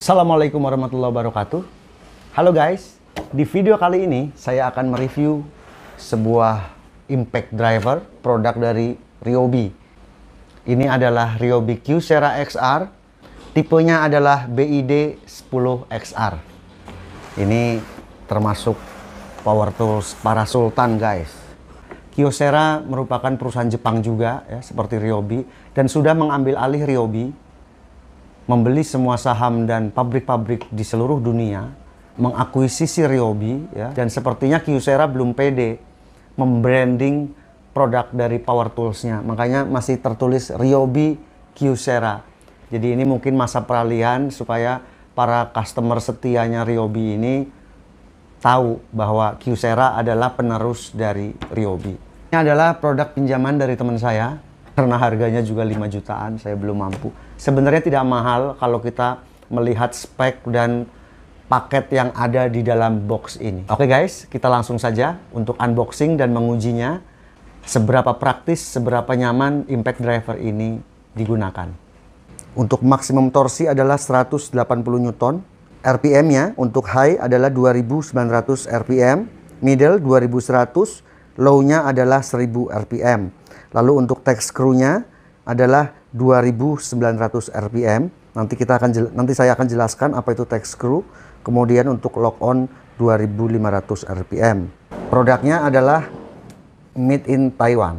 Assalamualaikum warahmatullahi wabarakatuh. Halo guys, di video kali ini saya akan mereview sebuah impact driver produk dari Ryobi. Ini adalah Ryobi Kyocera XR, tipenya adalah BID 10XR. Ini termasuk power tools para sultan guys. Kyocera merupakan perusahaan Jepang juga ya, seperti Ryobi, dan sudah mengambil alih Ryobi, membeli semua saham dan pabrik-pabrik di seluruh dunia, mengakuisisi Ryobi ya, dan sepertinya Kyocera belum pede membranding produk dari power toolsnya, makanya masih tertulis Ryobi Kyocera. Jadi ini mungkin masa peralihan supaya para customer setianya Ryobi ini tahu bahwa Kyocera adalah penerus dari Ryobi. Ini adalah produk pinjaman dari teman saya, karena harganya juga 5 jutaan, saya belum mampu. Sebenarnya tidak mahal kalau kita melihat spek dan paket yang ada di dalam box ini. Oke guys, kita langsung saja untuk unboxing dan mengujinya. Seberapa praktis, seberapa nyaman impact driver ini digunakan. Untuk maksimum torsi adalah 180 Newton. RPM-nya untuk high adalah 2900 RPM, middle 2100, low-nya adalah 1000 RPM. Lalu untuk tech screw-nya adalah 2900 RPM. Nanti saya akan jelaskan apa itu tech screw. Kemudian untuk lock on 2500 RPM. Produknya adalah made in Taiwan.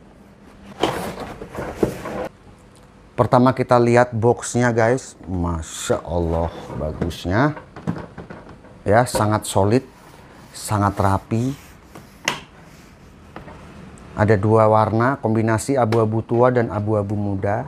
Pertama kita lihat box-nya guys. Masya Allah bagusnya. Ya, sangat solid, sangat rapi. Ada dua warna, kombinasi abu-abu tua dan abu-abu muda.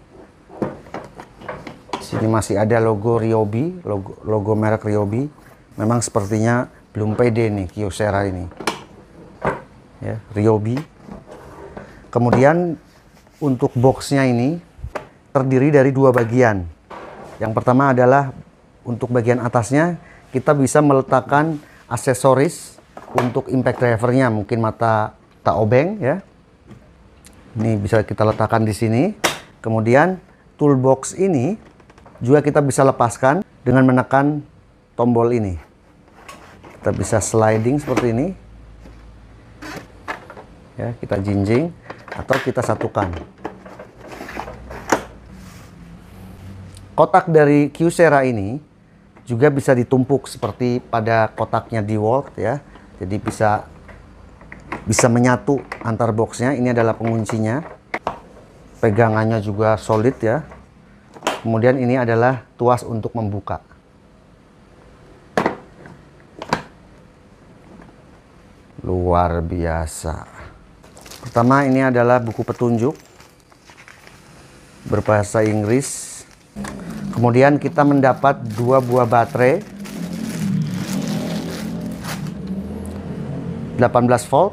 Sini masih ada logo Ryobi, logo merek Ryobi. Memang sepertinya belum pede nih Kyocera ini. Ya, Ryobi. Kemudian untuk boxnya ini terdiri dari dua bagian. Yang pertama adalah untuk bagian atasnya kita bisa meletakkan aksesoris untuk impact drivernya, mungkin mata obeng ya. Ini bisa kita letakkan di sini. Kemudian toolbox ini juga kita bisa lepaskan dengan menekan tombol ini. Kita bisa sliding seperti ini. Ya, kita jinjing atau kita satukan. Kotak dari Kyocera ini juga bisa ditumpuk seperti pada kotaknya DeWalt ya. Jadi bisa menyatu antar boxnya. Ini adalah penguncinya, pegangannya juga solid ya. Kemudian ini adalah tuas untuk membuka. Luar biasa. Pertama ini adalah buku petunjuk berbahasa Inggris. Kemudian kita mendapat dua buah baterai 18 volt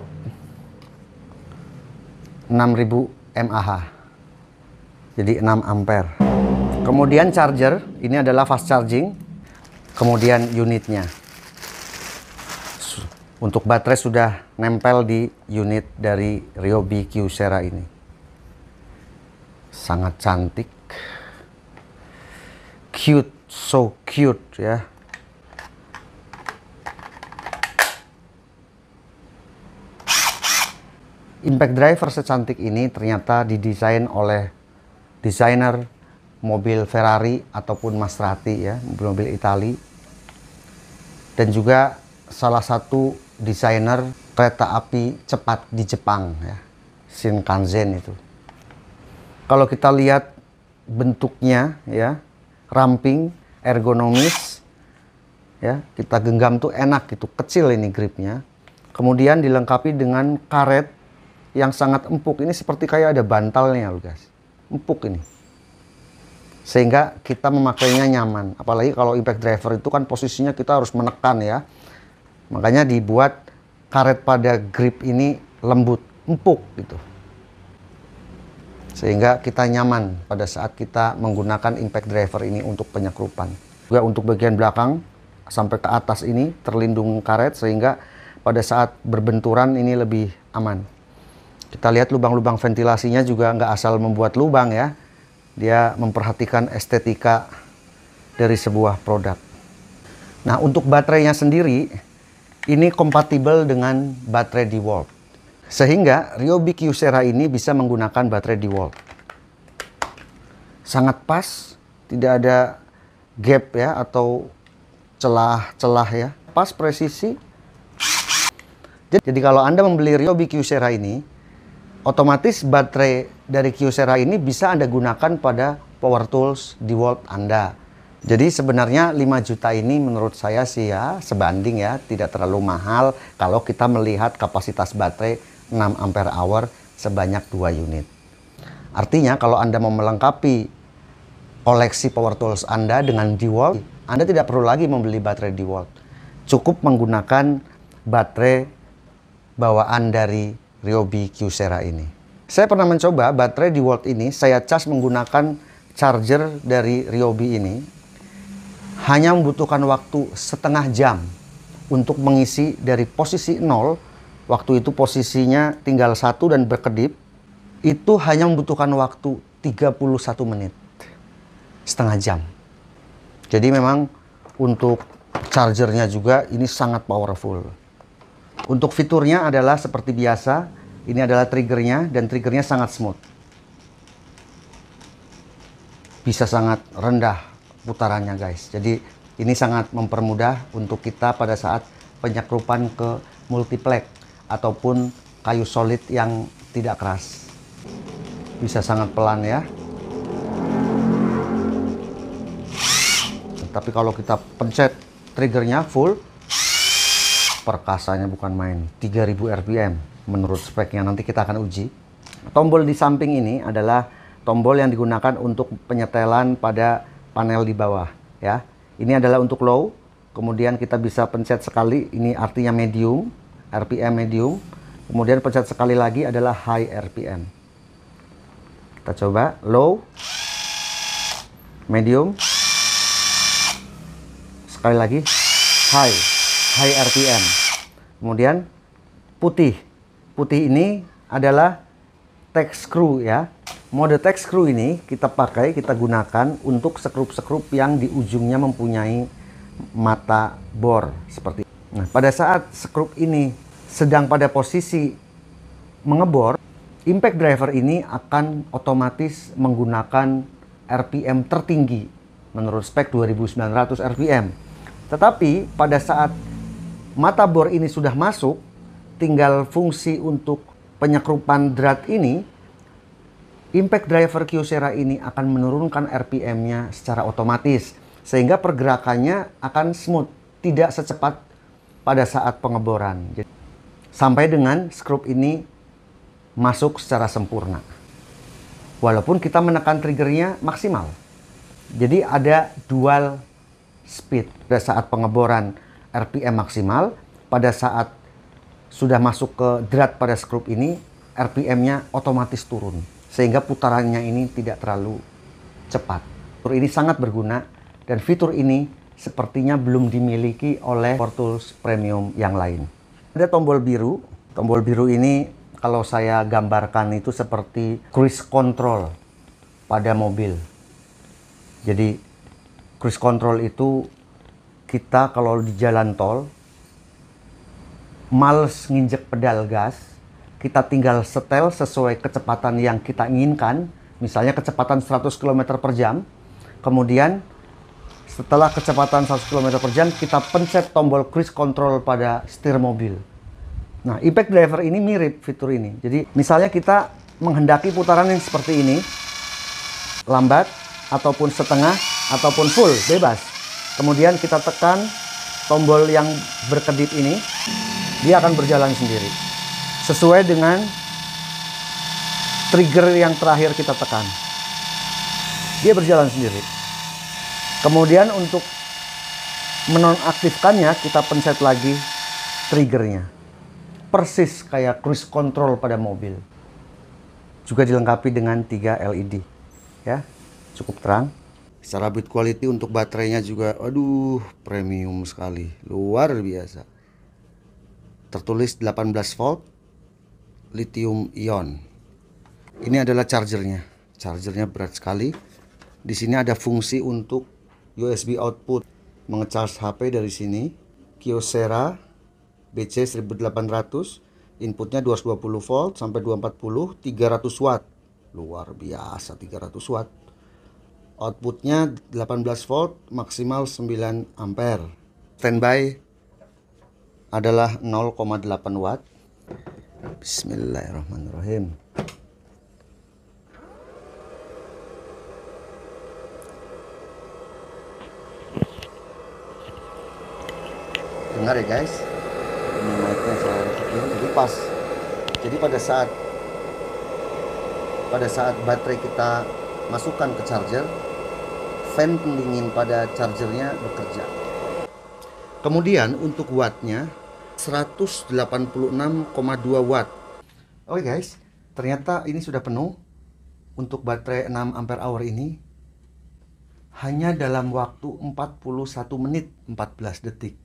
6000 mAh, jadi 6 ampere. Kemudian charger, ini adalah fast charging. Kemudian unitnya, untuk baterai sudah nempel di unit dari Ryobi Kyocera ini. Sangat cantik, cute, so cute ya. Impact driver secantik ini ternyata didesain oleh desainer mobil Ferrari ataupun Maserati ya, mobil-mobil Itali. Dan juga salah satu desainer kereta api cepat di Jepang ya, Shinkansen itu. Kalau kita lihat bentuknya ya, ramping, ergonomis ya, kita genggam tuh enak gitu, kecil ini gripnya. Kemudian dilengkapi dengan karet yang sangat empuk. Ini seperti kayak ada bantalnya loh guys, empuk ini, sehingga kita memakainya nyaman. Apalagi kalau impact driver itu kan posisinya kita harus menekan ya, makanya dibuat karet pada grip ini lembut, empuk gitu, sehingga kita nyaman pada saat kita menggunakan impact driver ini untuk penyekrupan. Juga untuk bagian belakang sampai ke atas ini terlindung karet, sehingga pada saat berbenturan ini lebih aman. Kita lihat lubang-lubang ventilasinya juga nggak asal membuat lubang ya. Dia memperhatikan estetika dari sebuah produk. Nah, untuk baterainya sendiri, ini kompatibel dengan baterai DeWalt. Sehingga Ryobi Kyocera ini bisa menggunakan baterai DeWalt. Sangat pas, tidak ada gap ya atau celah-celah ya. Pas presisi. Jadi kalau Anda membeli Ryobi Kyocera ini, otomatis baterai dari Kyocera ini bisa Anda gunakan pada power tools DeWalt Anda. Jadi sebenarnya 5 juta ini menurut saya sih ya sebanding ya, tidak terlalu mahal kalau kita melihat kapasitas baterai 6 ampere hour sebanyak 2 unit. Artinya kalau Anda mau melengkapi koleksi power tools Anda dengan DeWalt, Anda tidak perlu lagi membeli baterai DeWalt. Cukup menggunakan baterai bawaan dari Ryobi Kyocera ini. Saya pernah mencoba baterai DeWalt ini, saya cas menggunakan charger dari Ryobi ini. Hanya membutuhkan waktu setengah jam untuk mengisi dari posisi 0, waktu itu posisinya tinggal 1 dan berkedip, itu hanya membutuhkan waktu 31 menit. Setengah jam. Jadi memang untuk chargernya juga ini sangat powerful. Untuk fiturnya adalah seperti biasa, ini adalah triggernya dan triggernya sangat smooth. Bisa sangat rendah putarannya guys. Jadi ini sangat mempermudah untuk kita pada saat penyekrupan ke multiplex ataupun kayu solid yang tidak keras. Bisa sangat pelan ya. Tapi kalau kita pencet triggernya full, perkasanya bukan main. 3000 rpm menurut speknya, nanti kita akan uji. Tombol di samping ini adalah tombol yang digunakan untuk penyetelan pada panel di bawah ya. Ini adalah untuk low, kemudian kita bisa pencet sekali, ini artinya medium, RPM medium. Kemudian pencet sekali lagi adalah high RPM. Kita coba low, medium, sekali lagi high RPM. Kemudian putih ini adalah text screw ya. Mode text screw ini kita gunakan untuk sekrup-sekrup yang di ujungnya mempunyai mata bor seperti ini. Nah, pada saat sekrup ini sedang pada posisi mengebor, impact driver ini akan otomatis menggunakan RPM tertinggi menurut spek 2900 RPM. Tetapi pada saat mata bor ini sudah masuk, tinggal fungsi untuk penyekrupan drat ini, impact driver Kyocera ini akan menurunkan RPM-nya secara otomatis, sehingga pergerakannya akan smooth, tidak secepat pada saat pengeboran. Sampai dengan skrup ini masuk secara sempurna. Walaupun kita menekan triggernya maksimal. Jadi ada dual speed. Pada saat pengeboran RPM maksimal, pada saat sudah masuk ke drat pada skrup ini, RPM-nya otomatis turun. Sehingga putarannya ini tidak terlalu cepat. Fitur ini sangat berguna dan fitur ini sepertinya belum dimiliki oleh power tools premium yang lain. Ada tombol biru. Tombol biru ini kalau saya gambarkan itu seperti cruise control pada mobil. Jadi cruise control itu kita kalau di jalan tol males nginjek pedal gas, kita tinggal setel sesuai kecepatan yang kita inginkan, misalnya kecepatan 100 km per jam, kemudian setelah kecepatan 100 km per jam, kita pencet tombol cruise control pada setir mobil. Nah, impact driver ini mirip fitur ini. Jadi, misalnya kita menghendaki putaran yang seperti ini, lambat, ataupun setengah, ataupun full, bebas. Kemudian kita tekan tombol yang berkedip ini, dia akan berjalan sendiri. Sesuai dengan trigger yang terakhir kita tekan. Dia berjalan sendiri. Kemudian untuk menonaktifkannya, kita pencet lagi triggernya. Persis kayak cruise control pada mobil. Juga dilengkapi dengan 3 LED. Ya, cukup terang. Secara build quality untuk baterainya juga, aduh, premium sekali. Luar biasa. Tertulis 18 volt. Lithium ion. Ini adalah chargernya. Chargernya berat sekali. Di sini ada fungsi untuk USB output mengecharge HP dari sini. Kyocera BC 1800, inputnya 220 volt sampai 240, 300 watt. Luar biasa 300 watt. Outputnya 18 volt, maksimal 9 ampere. Standby adalah 0,8 watt. Bismillahirrahmanirrahim. Dengar ya guys, ini mic-nya saya kecil, jadi pas. Jadi pada saat baterai kita masukkan ke charger, fan pendingin pada chargernya bekerja. Kemudian untuk wattnya 186,2 watt. Oke guys, ternyata ini sudah penuh. Untuk baterai 6 ampere hour ini hanya dalam waktu 41 menit 14 detik.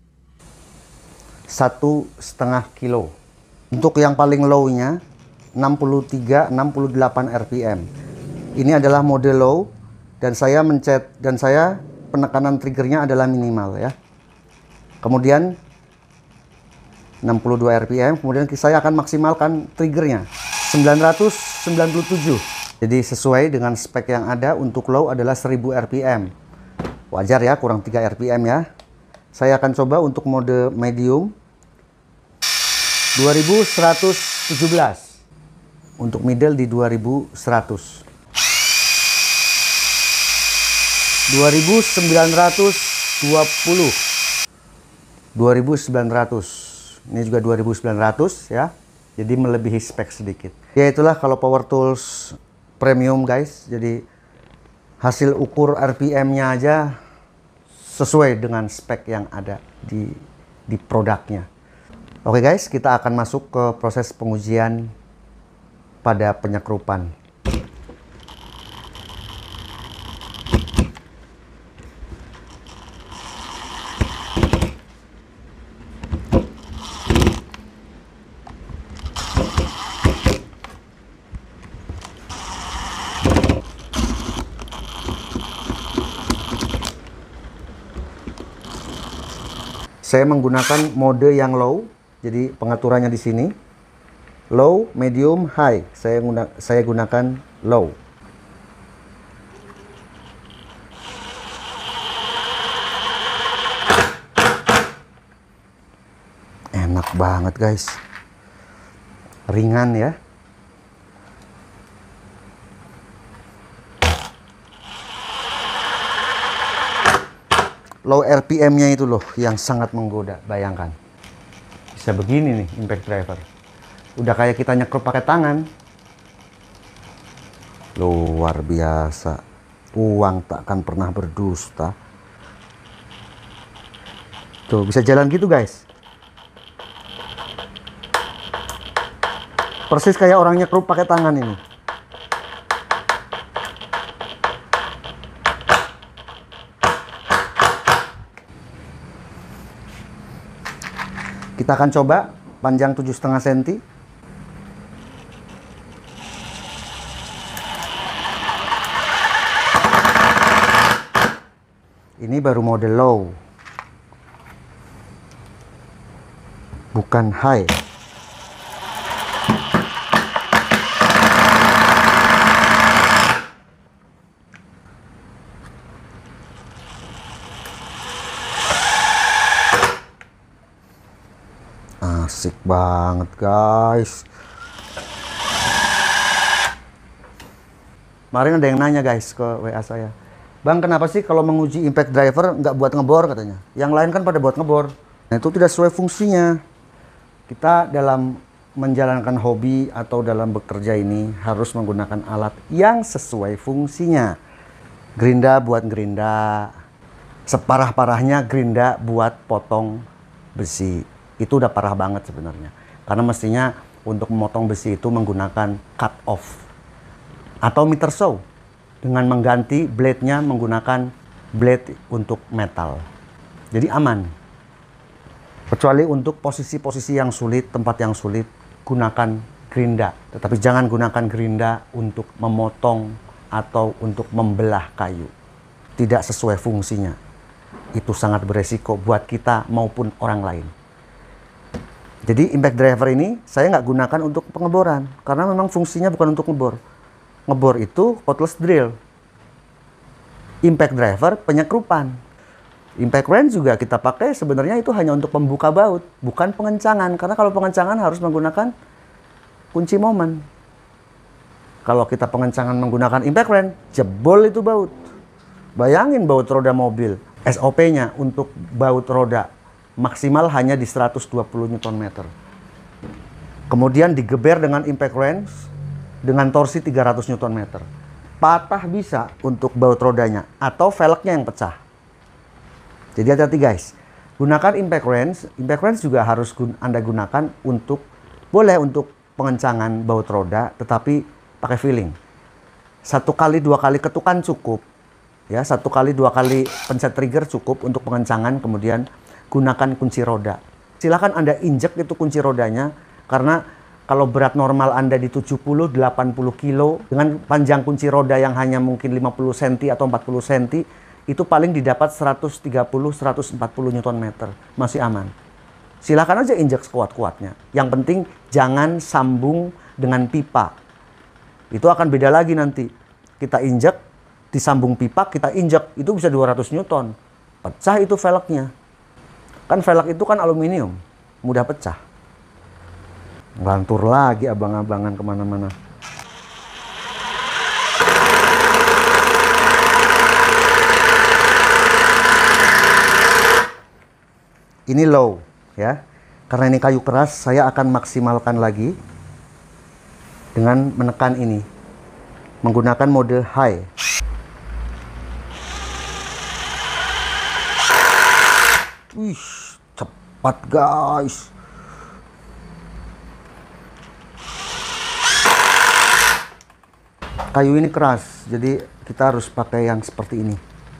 1,5 kilo. Untuk yang paling low-nya 63-68 rpm. Ini adalah mode low dan saya penekanan triggernya adalah minimal ya. Kemudian 62 rpm, kemudian saya akan maksimalkan triggernya 997. Jadi sesuai dengan spek yang ada. Untuk low adalah 1000 rpm. Wajar ya, kurang 3 rpm ya. Saya akan coba untuk mode medium 2117. Untuk middle di 2100. 2920. 2900. Ini juga 2900 ya. Jadi melebihi spek sedikit. Ya itulah kalau power tools premium guys. Jadi hasil ukur RPM-nya aja sesuai dengan spek yang ada di produknya. Oke guys, kita akan masuk ke proses pengujian pada penyekrupan. Saya menggunakan mode yang low, jadi pengaturannya di sini low, medium, high. Saya gunakan low. Enak banget guys, ringan ya. Low RPM-nya itu loh yang sangat menggoda. Bayangkan bisa begini nih impact driver. Udah kayak kita nyekrup pakai tangan. Luar biasa. Uang tak akan pernah berdusta. Tuh bisa jalan gitu guys. Persis kayak orang nyekrup pakai tangan ini. Kita akan coba panjang 7,5 cm. Ini baru mode low, bukan high. Asik banget guys. Kemarin ada yang nanya guys ke WA saya, Bang kenapa sih kalau menguji impact driver nggak buat ngebor katanya. Yang lain kan pada buat ngebor. Nah itu tidak sesuai fungsinya. Kita dalam menjalankan hobi atau dalam bekerja ini harus menggunakan alat yang sesuai fungsinya. Gerinda buat gerinda. Separah-parahnya gerinda buat potong besi. Itu udah parah banget sebenarnya. Karena mestinya untuk memotong besi itu menggunakan cut off atau meter saw dengan mengganti blade-nya menggunakan blade untuk metal. Jadi aman. Kecuali untuk posisi-posisi yang sulit, tempat yang sulit, gunakan gerinda. Tetapi jangan gunakan gerinda untuk memotong atau untuk membelah kayu. tidak sesuai fungsinya. Itu sangat beresiko buat kita maupun orang lain. Jadi impact driver ini saya nggak gunakan untuk pengeboran, karena memang fungsinya bukan untuk ngebor. Ngebor itu cordless drill. Impact driver penyekrupan. Impact wrench juga kita pakai sebenarnya itu hanya untuk pembuka baut, bukan pengencangan. Karena kalau pengencangan harus menggunakan kunci momen. Kalau kita pengencangan menggunakan impact wrench, jebol itu baut. Bayangin baut roda mobil. SOP-nya untuk baut roda maksimal hanya di 120 Nm. Kemudian digeber dengan impact wrench dengan torsi 300 Nm. Patah bisa untuk baut rodanya atau velgnya yang pecah. Jadi hati-hati guys. Gunakan impact wrench. Impact wrench juga harus Anda gunakan boleh untuk pengencangan baut roda, tetapi pakai feeling. 1 kali 2 kali ketukan cukup. Ya, 1 kali 2 kali pencet trigger cukup untuk pengencangan, kemudian gunakan kunci roda. Silahkan Anda injek itu kunci rodanya, karena kalau berat normal Anda di 70-80 kilo, dengan panjang kunci roda yang hanya mungkin 50 cm atau 40 cm, itu paling didapat 130-140 Nm. Masih aman. Silahkan aja injek sekuat-kuatnya. Yang penting jangan sambung dengan pipa. Itu akan beda lagi nanti. Kita injek, disambung pipa, kita injek, itu bisa 200 Newton. Pecah itu velgnya. Kan velg itu kan aluminium, mudah pecah. Ngelantur lagi abang-abangan kemana-mana. Ini low, ya. Karena ini kayu keras, saya akan maksimalkan lagi dengan menekan ini. Menggunakan mode high. Wih, cepat guys. Kayu ini keras, jadi kita harus pakai yang seperti ini.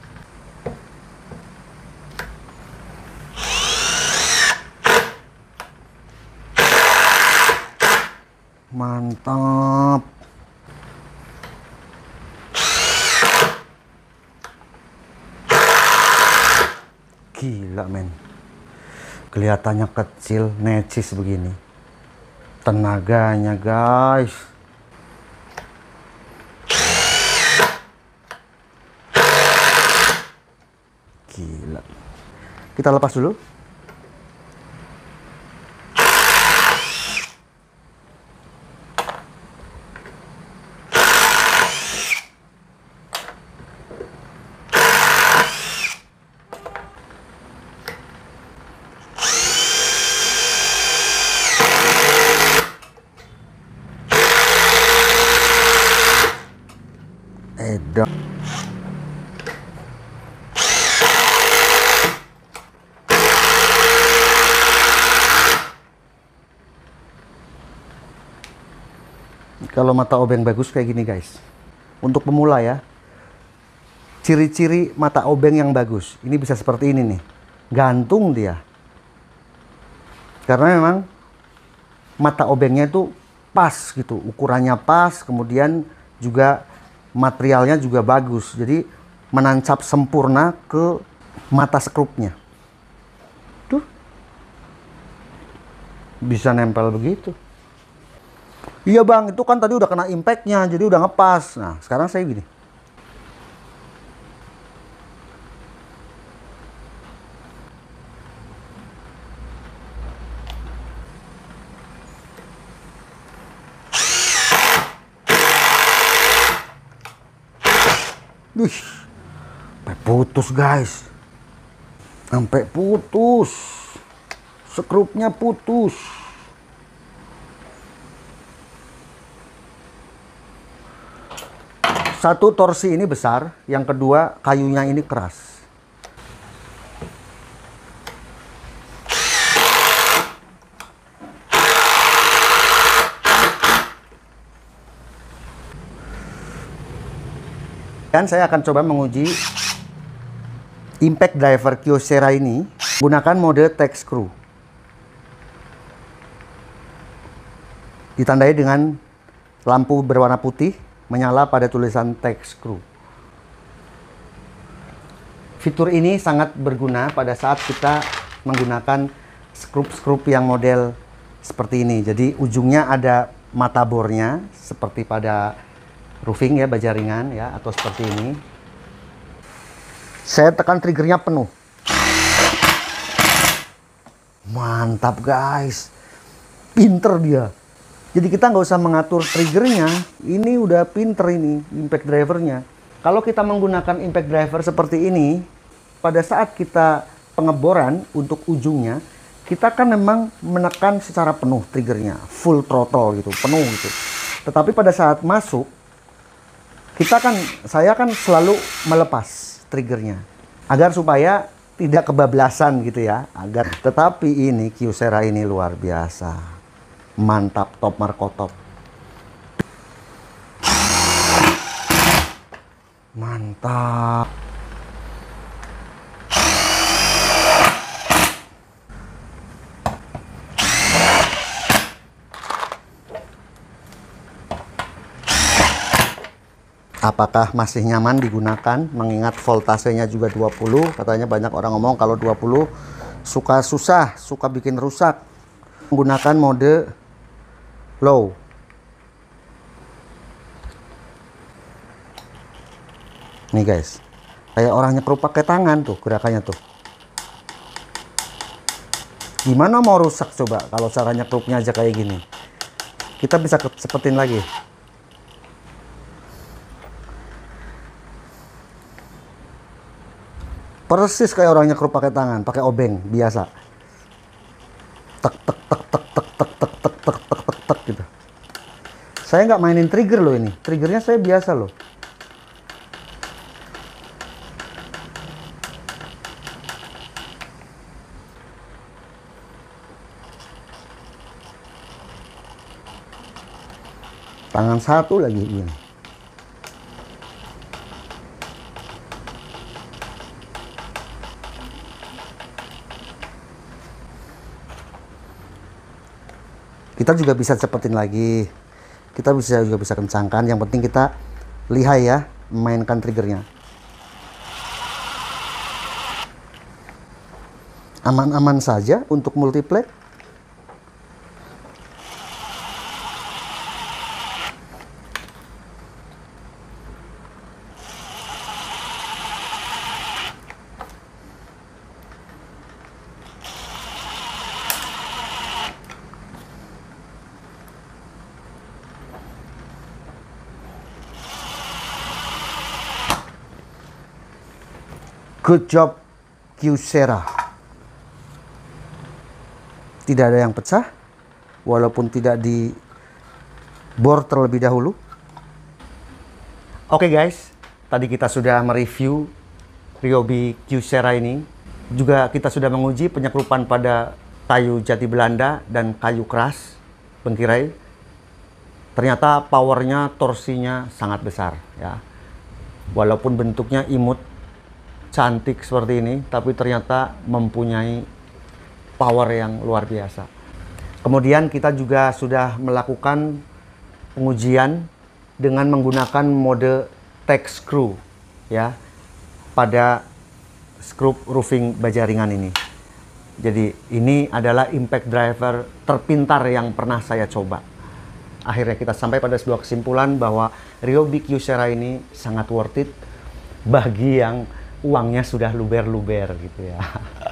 Mantap. Gila men. Kelihatannya kecil, necis begini. Tenaganya guys. Gila. Kita lepas dulu. Edan. Kalau mata obeng bagus kayak gini guys. Untuk pemula ya. Ciri-ciri mata obeng yang bagus. Ini bisa seperti ini nih. Gantung dia. Karena memang mata obengnya itu pas gitu. Ukurannya pas. Kemudian juga materialnya juga bagus. Jadi menancap sempurna ke mata skrupnya. Tuh. Bisa nempel begitu. Iya bang, itu kan tadi udah kena impactnya, jadi udah ngepas. Nah, sekarang saya gini. Wih, sampai putus guys. Sampai putus. Skrupnya putus. Satu, torsi ini besar. Yang kedua, kayunya ini keras. Dan saya akan coba menguji impact driver Kyocera ini menggunakan mode tech screw. Ditandai dengan lampu berwarna putih menyala pada tulisan tech screw. Fitur ini sangat berguna pada saat kita menggunakan skrup-skrup yang model seperti ini. Jadi ujungnya ada mata bornya seperti pada roofing ya, baja ringan ya, atau seperti ini. Saya tekan triggernya penuh. Mantap guys, pinter dia. Jadi kita nggak usah mengatur triggernya, ini udah pinter ini impact drivernya. Kalau kita menggunakan impact driver seperti ini, pada saat kita pengeboran untuk ujungnya, kita kan memang menekan secara penuh triggernya, full throttle gitu, penuh gitu. Tetapi pada saat masuk, saya kan selalu melepas triggernya, agar supaya tidak kebablasan gitu ya. Tetapi ini Kyocera ini luar biasa, mantap, top markotop. Mantap. Apakah masih nyaman digunakan? Mengingat voltasenya juga 20. Katanya banyak orang ngomong kalau 20 suka susah, suka bikin rusak. Menggunakan mode low. Nih guys, kayak orang nyekruk pakai tangan tuh gerakannya tuh. Gimana mau rusak coba kalau cara nyekruknya aja kayak gini? Kita bisa cepetin lagi. Persis kayak orang nyekruk pakai tangan, pakai obeng biasa. Tek tek tek tek tek tek tek tek tek tek tek tek gitu. Saya nggak mainin trigger loh ini. Triggernya saya biasa loh. Tangan satu lagi ini. Kita juga bisa cepetin lagi. Kita juga bisa kencangkan. Yang penting kita lihai ya, memainkan triggernya. Aman-aman saja untuk multiplay. Good job Kyocera. Tidak ada yang pecah, walaupun tidak dibor terlebih dahulu. Oke guys, tadi kita sudah mereview Ryobi Kyocera ini. Juga kita sudah menguji penyekrupan pada kayu jati Belanda dan kayu keras bengkirai. Ternyata powernya, torsinya sangat besar ya. Walaupun bentuknya imut, cantik seperti ini, tapi ternyata mempunyai power yang luar biasa. Kemudian kita juga sudah melakukan pengujian dengan menggunakan mode tech screw ya pada skrup roofing baja ringan ini. Jadi ini adalah impact driver terpintar yang pernah saya coba. Akhirnya kita sampai pada sebuah kesimpulan bahwa Ryobi Kyocera ini sangat worth it bagi yang uangnya sudah luber-luber gitu ya.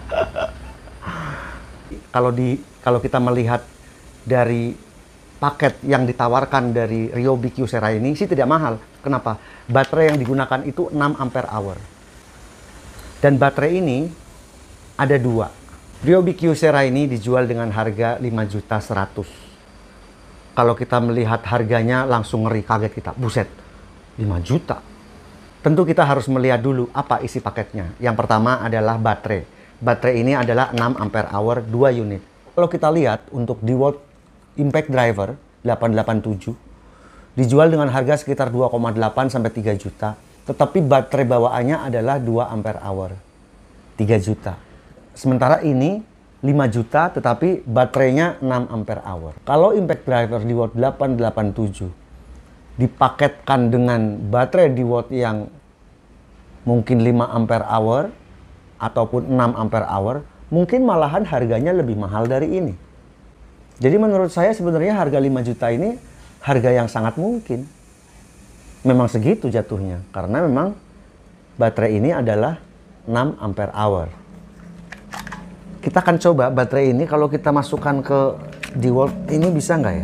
Kalau kita melihat dari paket yang ditawarkan dari Ryobi Kyocera ini sih tidak mahal. Kenapa? Baterai yang digunakan itu 6 ampere hour. Dan baterai ini ada dua. Ryobi Kyocera ini dijual dengan harga 5.100.000. Kalau kita melihat harganya langsung ngeri, kaget kita. Buset, 5 juta. Tentu kita harus melihat dulu apa isi paketnya. Yang pertama adalah baterai. Baterai ini adalah 6 ampere hour 2 unit. Kalau kita lihat untuk DeWalt Impact Driver 887 dijual dengan harga sekitar 2,8 sampai 3 juta. Tetapi baterai bawaannya adalah 2 ampere hour 3 juta. Sementara ini 5 juta tetapi baterainya 6 ampere hour. Kalau Impact Driver DeWalt 887 dipaketkan dengan baterai DeWalt yang mungkin 5 ampere hour ataupun 6 ampere hour, mungkin malahan harganya lebih mahal dari ini. Jadi menurut saya sebenarnya harga 5 juta ini harga yang sangat mungkin. Memang segitu jatuhnya, karena memang baterai ini adalah 6 ampere hour. Kita akan coba baterai ini kalau kita masukkan ke DeWalt ini bisa nggak ya?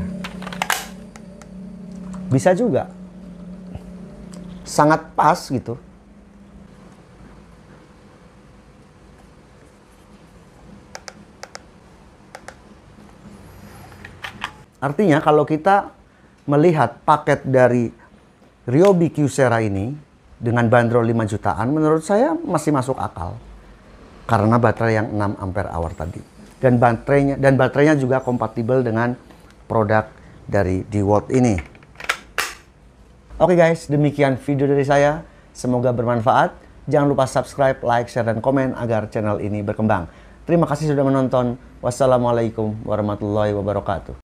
Bisa juga. Sangat pas gitu. Artinya kalau kita melihat paket dari Ryobi Kyocera ini dengan bandrol 5 jutaan, menurut saya masih masuk akal. Karena baterai yang 6 ampere hour tadi. Dan baterainya juga kompatibel dengan produk dari DeWalt ini. Oke guys, demikian video dari saya. Semoga bermanfaat. Jangan lupa subscribe, like, share, dan komen agar channel ini berkembang. Terima kasih sudah menonton. Wassalamualaikum warahmatullahi wabarakatuh.